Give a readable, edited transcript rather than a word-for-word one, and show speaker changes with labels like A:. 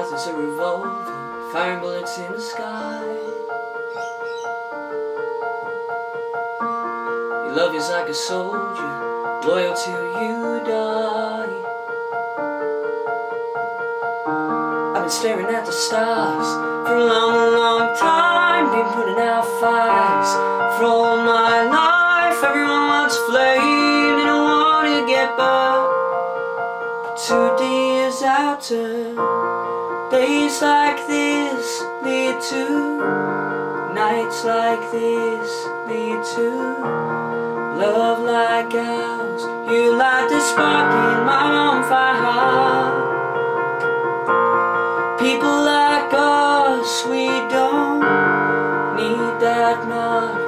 A: path is a revolver, firing bullets in the sky. Your love is like a soldier, loyal till you die. I've been staring at the stars for a long, long time. Been putting out fires for all my life. Everyone wants flame, they don't want to get burned. But 2 days after, days like this lead to nights like this lead to love like ours. You light the spark in my bonfire heart. People like us, we don't need that much